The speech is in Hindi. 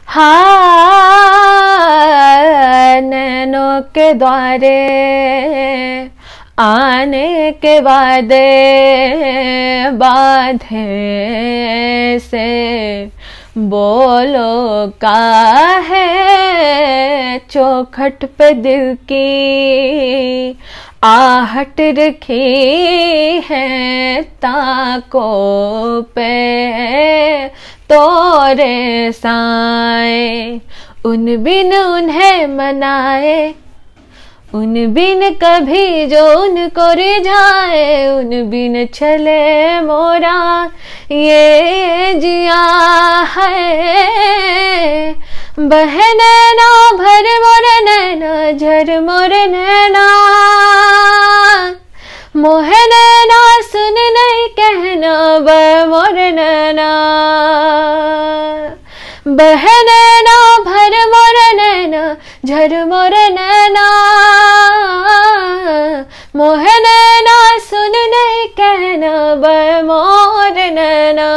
हाँ, नैनों के द्वारे आने के वादे बांधे से बोलो का है चौखट पे दिल की आहट रखी है ताको पे तोरे साए। उन बिन उन्हें मनाए, उन बिन कभी जो उनको रिझाए, उन बिन चले मोरा ये जिया है। बहे नैना भर मोर नैना झर मोर नैना, मोहे नैना सुन नहीं कहना बह मोर नैना। बहे नैना भर मोर नैना झर मोर नैना, मोहे नैना सुन नहीं कहना बह मोर नैना।